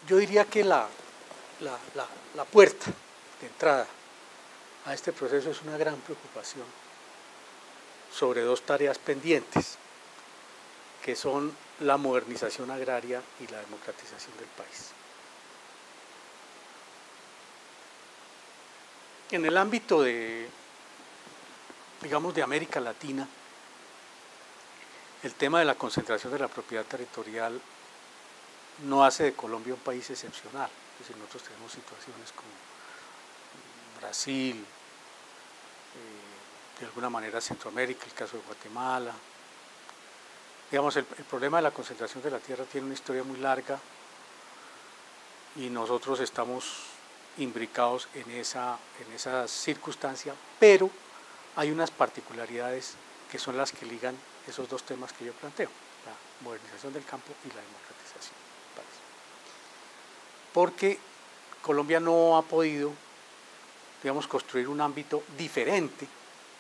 Yo diría que la puerta de entrada a este proceso es una gran preocupación sobre dos tareas pendientes, que son la modernización agraria y la democratización del país. En el ámbito de, digamos, de América Latina, el tema de la concentración de la propiedad territorial no hace de Colombia un país excepcional. Es decir, nosotros tenemos situaciones como Brasil, de alguna manera Centroamérica, el caso de Guatemala. Digamos, el problema de la concentración de la tierra tiene una historia muy larga y nosotros estamos imbricados en esa circunstancia, pero hay unas particularidades que son las que ligan esos dos temas que yo planteo, la modernización del campo y la democratización del país. Porque Colombia no ha podido, digamos, construir un ámbito diferente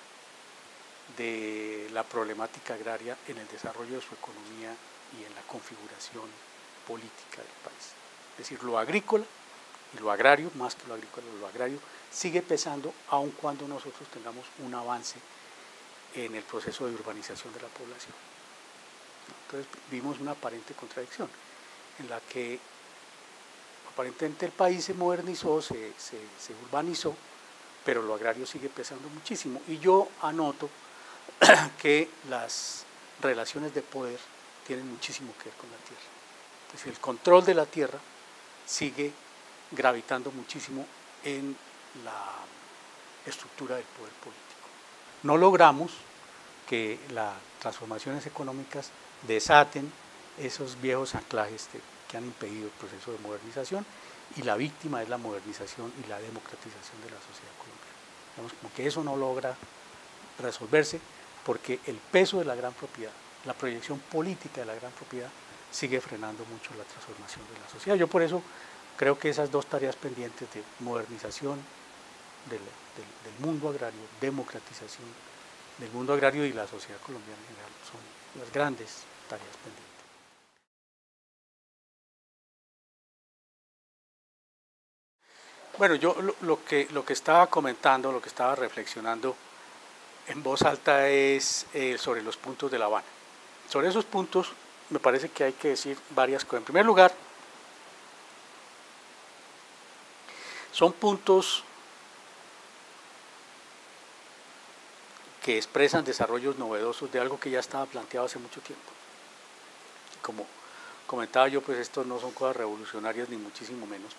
de la problemática agraria en el desarrollo de su economía y en la configuración política del país. Es decir, lo agrícola y lo agrario, más que lo agrícola, lo agrario, sigue pesando aun cuando nosotros tengamos un avance en el proceso de urbanización de la población. Entonces vimos una aparente contradicción en la que aparentemente el país se modernizó, se urbanizó, pero lo agrario sigue pesando muchísimo. Y yo anoto que las relaciones de poder tienen muchísimo que ver con la tierra. Es decir, el control de la tierra sigue gravitando muchísimo en la estructura del poder político. No logramos que las transformaciones económicas desaten esos viejos anclajes que han impedido el proceso de modernización, y la víctima es la modernización y la democratización de la sociedad colombiana. Digamos, como que eso no logra resolverse porque el peso de la gran propiedad, la proyección política de la gran propiedad sigue frenando mucho la transformación de la sociedad. Yo por eso creo que esas dos tareas pendientes de modernización del mundo agrario, democratización del mundo agrario y la sociedad colombiana en general son las grandes tareas pendientes. Bueno, yo lo que estaba comentando, lo que estaba reflexionando en voz alta es sobre los puntos de La Habana. Sobre esos puntos me parece que hay que decir varias cosas. En primer lugar, son puntos que expresan desarrollos novedosos de algo que ya estaba planteado hace mucho tiempo. Como comentaba yo, pues estos no son cosas revolucionarias ni muchísimo menos.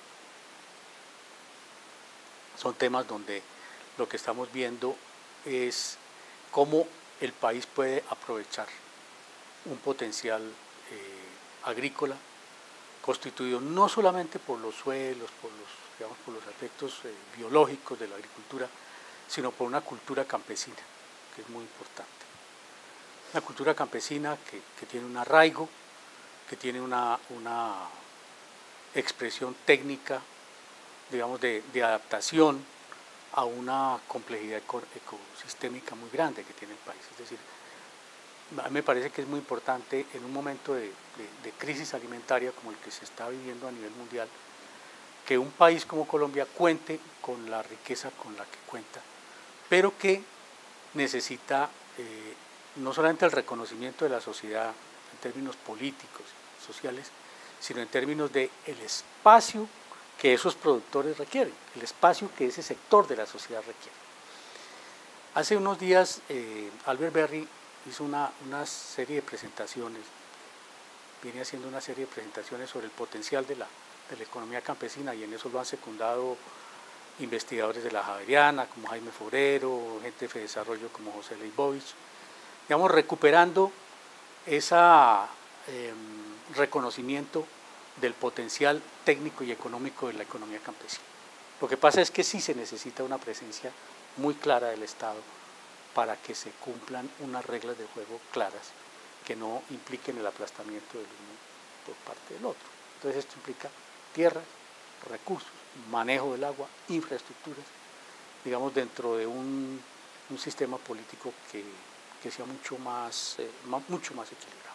Son temas donde lo que estamos viendo es cómo el país puede aprovechar un potencial agrícola constituido no solamente por los suelos, por los aspectos biológicos de la agricultura, sino por una cultura campesina, que es muy importante. Una cultura campesina que tiene un arraigo, que tiene una expresión técnica, digamos, de adaptación a una complejidad ecosistémica muy grande que tiene el país. Es decir, a mí me parece que es muy importante en un momento de crisis alimentaria como el que se está viviendo a nivel mundial, que un país como Colombia cuente con la riqueza con la que cuenta, pero que necesita no solamente el reconocimiento de la sociedad en términos políticos, sociales, sino en términos del espacio que esos productores requieren, el espacio que ese sector de la sociedad requiere. Hace unos días Albert Berry hizo una serie de presentaciones, viene haciendo una serie de presentaciones sobre el potencial de la economía campesina, y en eso lo han secundado investigadores de la Javeriana como Jaime Forero, gente de desarrollo como José Leibovich, digamos, recuperando ese reconocimiento del potencial técnico y económico de la economía campesina. Lo que pasa es que sí se necesita una presencia muy clara del Estado para que se cumplan unas reglas de juego claras que no impliquen el aplastamiento del uno por parte del otro. Entonces esto implica tierra, recursos, manejo del agua, infraestructuras, digamos, dentro de un sistema político que sea mucho más equilibrado.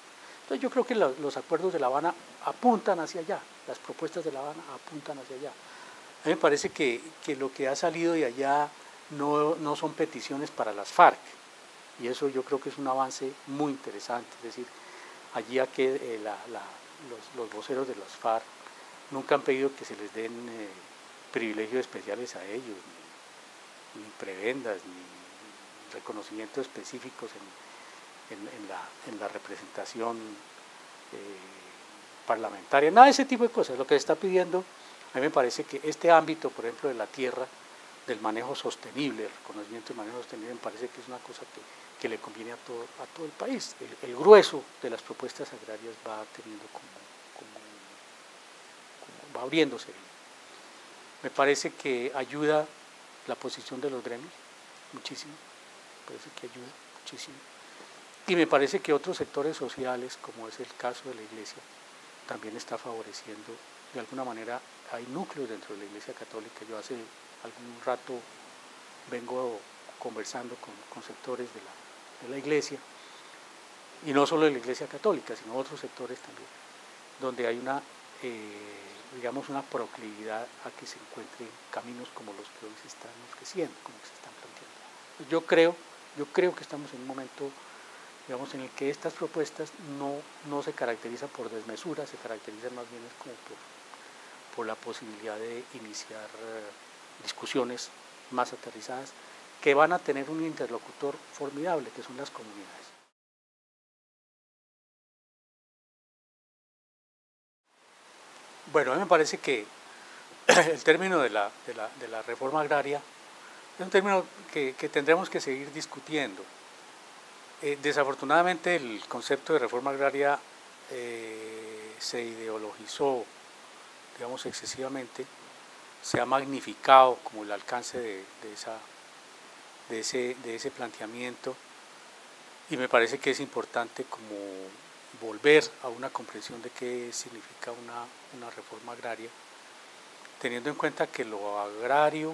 Entonces yo creo que los acuerdos de La Habana apuntan hacia allá, las propuestas de La Habana apuntan hacia allá. A mí me parece que lo que ha salido de allá no son peticiones para las FARC, y eso yo creo que es un avance muy interesante. Es decir, allí los voceros de las FARC nunca han pedido que se les den privilegios especiales a ellos, ni prebendas, ni reconocimientos específicos en la representación parlamentaria, nada de ese tipo de cosas. Lo que se está pidiendo, a mí me parece que este ámbito, por ejemplo, de la tierra, del manejo sostenible, el reconocimiento del manejo sostenible, me parece que es una cosa que le conviene a todo el país. El grueso de las propuestas agrarias va teniendo va abriéndose. Me parece que ayuda la posición de los gremios muchísimo, me parece que ayuda muchísimo. Y me parece que otros sectores sociales, como es el caso de la Iglesia, también está favoreciendo, de alguna manera. Hay núcleos dentro de la Iglesia Católica. Yo hace algún rato vengo conversando con sectores de la Iglesia, y no solo de la Iglesia Católica, sino otros sectores también, donde hay digamos, una proclividad a que se encuentren caminos como los que hoy se están ofreciendo, como que se están planteando. Yo creo que estamos en un momento, digamos, en el que estas propuestas no se caracterizan por desmesura, se caracterizan más bien como por la posibilidad de iniciar discusiones más aterrizadas, que van a tener un interlocutor formidable, que son las comunidades. Bueno, a mí me parece que el término de la reforma agraria es un término que tendremos que seguir discutiendo. Desafortunadamente el concepto de reforma agraria se ideologizó, digamos, excesivamente, se ha magnificado como el alcance de ese planteamiento, y me parece que es importante como volver a una comprensión de qué significa una reforma agraria, teniendo en cuenta que lo agrario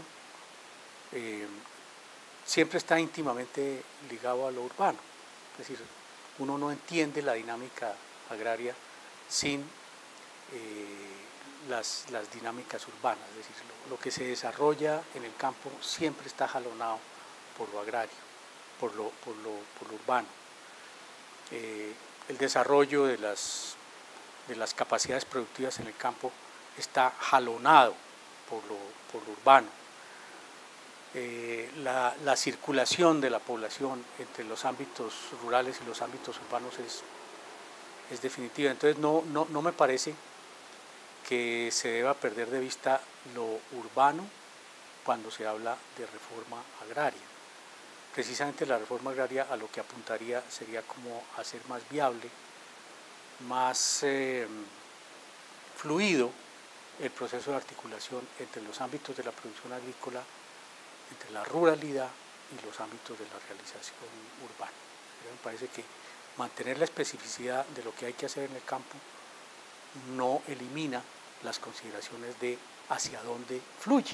siempre está íntimamente ligado a lo urbano. Es decir, uno no entiende la dinámica agraria sin las dinámicas urbanas. Es decir, lo que se desarrolla en el campo siempre está jalonado por lo agrario, por lo urbano. El desarrollo de las capacidades productivas en el campo está jalonado por lo urbano. La circulación de la población entre los ámbitos rurales y los ámbitos urbanos es definitiva. Entonces no me parece que se deba perder de vista lo urbano cuando se habla de reforma agraria. Precisamente la reforma agraria a lo que apuntaría sería como hacer más viable, más fluido el proceso de articulación entre los ámbitos de la producción agrícola, entre la ruralidad y los ámbitos de la realización urbana. Me parece que mantener la especificidad de lo que hay que hacer en el campo no elimina las consideraciones de hacia dónde fluye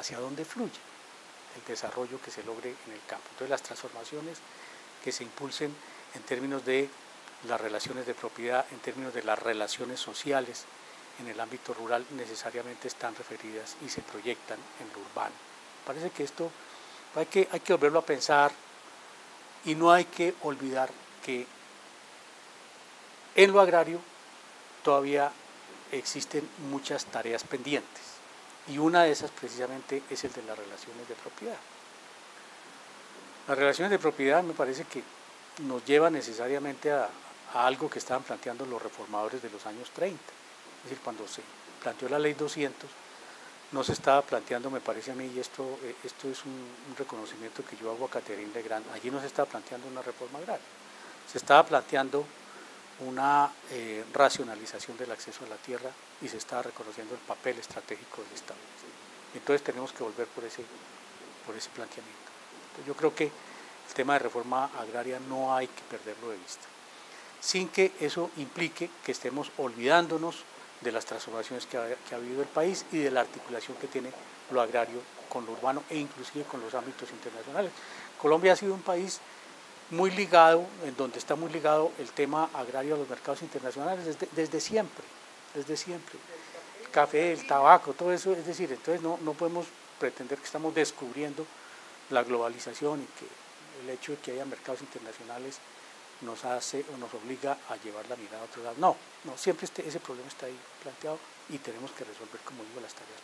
el desarrollo que se logre en el campo. Entonces las transformaciones que se impulsen en términos de las relaciones de propiedad, en términos de las relaciones sociales en el ámbito rural, necesariamente están referidas y se proyectan en lo urbano. Parece que esto hay que volverlo a pensar, y no hay que olvidar que en lo agrario todavía existen muchas tareas pendientes, y una de esas precisamente es el de las relaciones de propiedad. Las relaciones de propiedad me parece que nos llevan necesariamente a algo que estaban planteando los reformadores de los años 30, es decir, cuando se planteó la ley 200, no se estaba planteando, me parece a mí, y esto es un reconocimiento que yo hago a Catherine Legrand, allí no se estaba planteando una reforma agraria, se estaba planteando una racionalización del acceso a la tierra, y se estaba reconociendo el papel estratégico del Estado. Entonces tenemos que volver por ese planteamiento. Entonces, yo creo que el tema de reforma agraria no hay que perderlo de vista, sin que eso implique que estemos olvidándonos de las transformaciones que ha vivido el país y de la articulación que tiene lo agrario con lo urbano e inclusive con los ámbitos internacionales. Colombia ha sido un país muy ligado, en donde está muy ligado el tema agrario a los mercados internacionales desde siempre, desde siempre. El café, el tabaco, todo eso, es decir, entonces no podemos pretender que estamos descubriendo la globalización y que el hecho de que haya mercados internacionales nos hace o nos obliga a llevar la mirada a otro lado. No, siempre ese problema está ahí planteado y tenemos que resolver, como digo, las tareas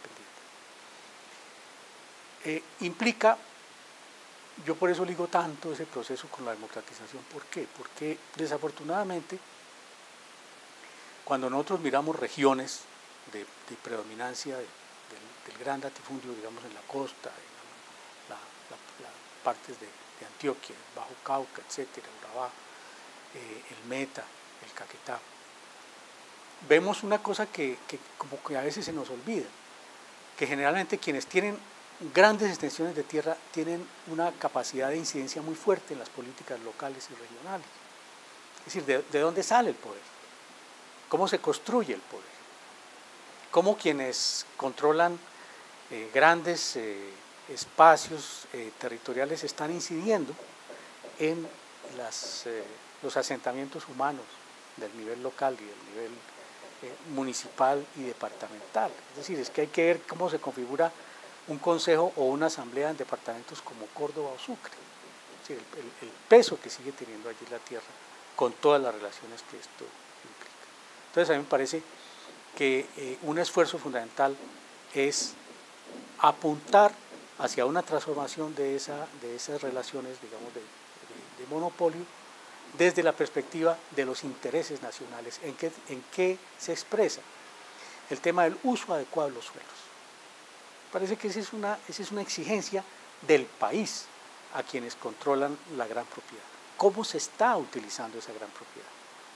pendientes. Implica, yo por eso ligo tanto ese proceso con la democratización. ¿Por qué? Porque desafortunadamente, cuando nosotros miramos regiones de predominancia del gran latifundio, digamos en la costa, en las partes de Antioquia, el Bajo Cauca, etcétera, Urabá, el Meta, el Caquetá, vemos una cosa que como que a veces se nos olvida, que generalmente quienes tienen grandes extensiones de tierra tienen una capacidad de incidencia muy fuerte en las políticas locales y regionales. Es decir, ¿de dónde sale el poder? ¿Cómo se construye el poder? ¿Cómo quienes controlan grandes espacios territoriales están incidiendo en los asentamientos humanos del nivel local y del nivel municipal y departamental? Es decir, es que hay que ver cómo se configura un consejo o una asamblea en departamentos como Córdoba o Sucre. Es decir, el peso que sigue teniendo allí la tierra con todas las relaciones que esto implica. Entonces a mí me parece que un esfuerzo fundamental es apuntar hacia una transformación de esas relaciones, digamos, de monopolio, desde la perspectiva de los intereses nacionales. ¿En qué se expresa? El tema del uso adecuado de los suelos. Parece que esa es una exigencia del país a quienes controlan la gran propiedad. ¿Cómo se está utilizando esa gran propiedad?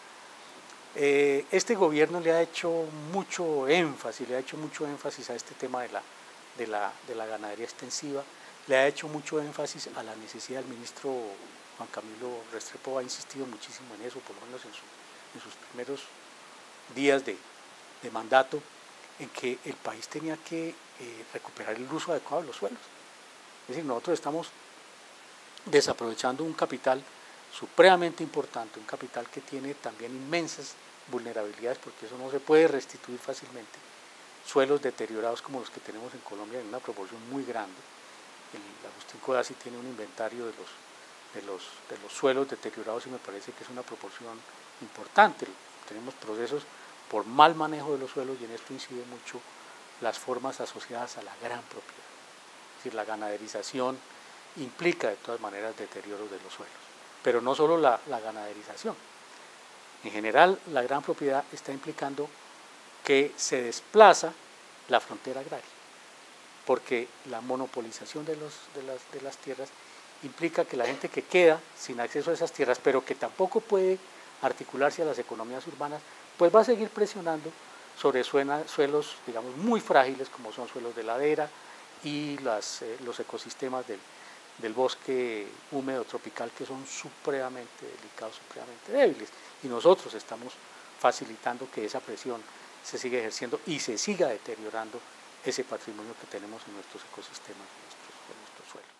Este gobierno le ha hecho mucho énfasis a este tema de la ganadería extensiva, le ha hecho mucho énfasis a la necesidad. El ministro Juan Camilo Restrepo ha insistido muchísimo en eso, por lo menos en sus primeros días de mandato, en que el país tenía que recuperar el uso adecuado de los suelos. Es decir, nosotros estamos desaprovechando un capital supremamente importante, un capital que tiene también inmensas vulnerabilidades, porque eso no se puede restituir fácilmente. Suelos deteriorados como los que tenemos en Colombia en una proporción muy grande. El Agustín Codazzi tiene un inventario de los suelos deteriorados y me parece que es una proporción importante. Tenemos procesos por mal manejo de los suelos y en esto incide mucho las formas asociadas a la gran propiedad. Es decir, la ganaderización implica de todas maneras deterioro de los suelos, pero no solo la ganaderización. En general, la gran propiedad está implicando que se desplaza la frontera agraria, porque la monopolización de las tierras implica que la gente que queda sin acceso a esas tierras, pero que tampoco puede articularse a las economías urbanas, pues va a seguir presionando sobre suelos, digamos, muy frágiles, como son suelos de ladera y los ecosistemas del bosque húmedo tropical, que son supremamente delicados, supremamente débiles. Y nosotros estamos facilitando que esa presión se siga ejerciendo y se siga deteriorando ese patrimonio que tenemos en nuestros ecosistemas, en nuestros suelos.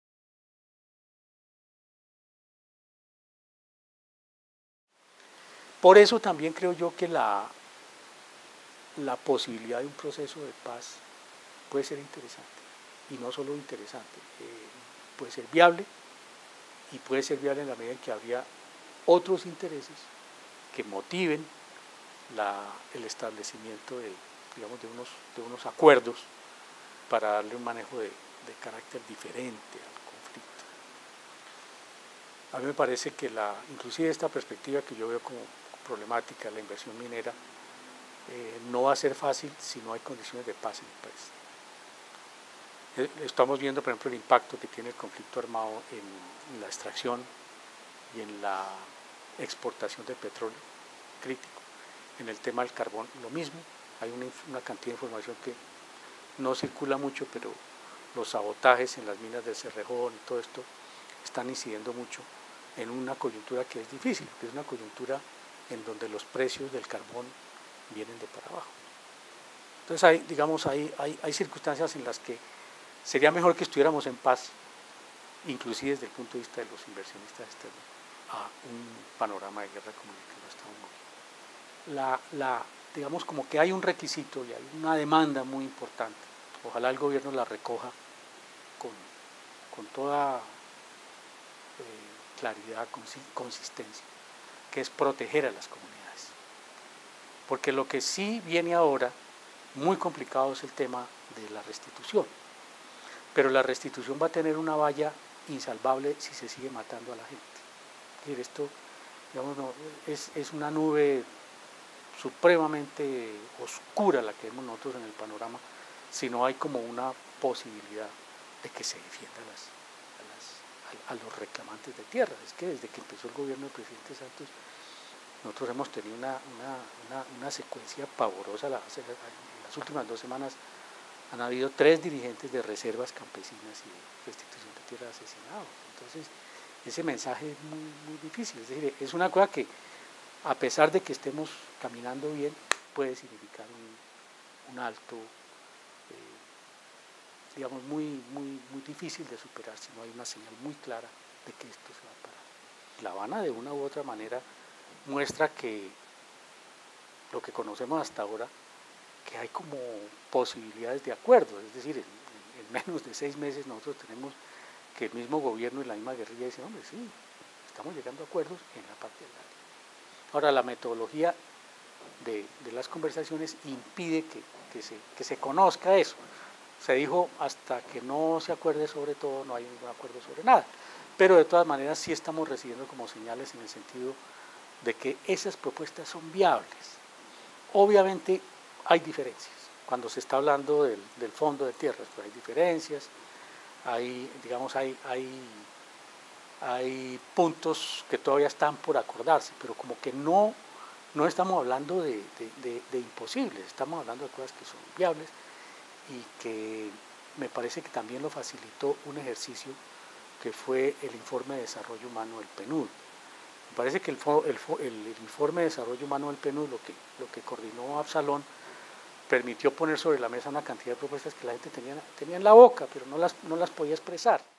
Por eso también creo yo que la posibilidad de un proceso de paz puede ser interesante, y no solo interesante, puede ser viable, y puede ser viable en la medida en que habría otros intereses que motiven el establecimiento de unos acuerdos para darle un manejo de carácter diferente al conflicto. A mí me parece que inclusive esta perspectiva que yo veo como problemática, la inversión minera, no va a ser fácil si no hay condiciones de paz en el país. Estamos viendo, por ejemplo, el impacto que tiene el conflicto armado en la extracción y en la exportación de petróleo crítico. En el tema del carbón, lo mismo. Hay una cantidad de información que no circula mucho, pero los sabotajes en las minas del Cerrejón y todo esto están incidiendo mucho en una coyuntura que es difícil, que es una coyuntura en donde los precios del carbón vienen de para abajo. Entonces hay circunstancias en las que sería mejor que estuviéramos en paz inclusive desde el punto de vista de los inversionistas externos, a un panorama de guerra como el que no estamos viviendo. Digamos como que hay un requisito y hay una demanda muy importante. Ojalá el gobierno la recoja con toda claridad, consistencia, que es proteger a las comunidades. Porque lo que sí viene ahora, muy complicado, es el tema de la restitución. Pero la restitución va a tener una valla insalvable si se sigue matando a la gente. Es decir, esto, digamos, no, es una nube supremamente oscura la que vemos nosotros en el panorama, si no hay como una posibilidad de que se defienda a los reclamantes de tierras. Es que desde que empezó el gobierno del presidente Santos, nosotros hemos tenido una secuencia pavorosa. En las últimas 2 semanas han habido 3 dirigentes de reservas campesinas y de restitución de tierras asesinados. Entonces, ese mensaje es muy, muy difícil. Es decir, es una cosa que, a pesar de que estemos caminando bien, puede significar un alto, digamos, muy, muy, muy difícil de superar si no hay una señal muy clara de que esto se va a parar. La Habana, de una u otra manera, muestra que lo que conocemos hasta ahora, que hay como posibilidades de acuerdo. Es decir, en menos de 6 meses nosotros tenemos que el mismo gobierno y la misma guerrilla dicen, hombre, sí, estamos llegando a acuerdos en la parte agraria. Ahora, la metodología de las conversaciones impide que se conozca eso. Se dijo, hasta que no se acuerde sobre todo, no hay ningún acuerdo sobre nada. Pero de todas maneras sí estamos recibiendo como señales en el sentido de que esas propuestas son viables. Obviamente hay diferencias. Cuando se está hablando del fondo de tierras, pues hay diferencias, digamos, hay puntos que todavía están por acordarse, pero como que no estamos hablando de imposibles, estamos hablando de cosas que son viables y que me parece que también lo facilitó un ejercicio que fue el informe de desarrollo humano del PNUD. Me parece que el informe de desarrollo humano del PNUD, lo que coordinó Absalón, permitió poner sobre la mesa una cantidad de propuestas que la gente tenía en la boca, pero no las podía expresar.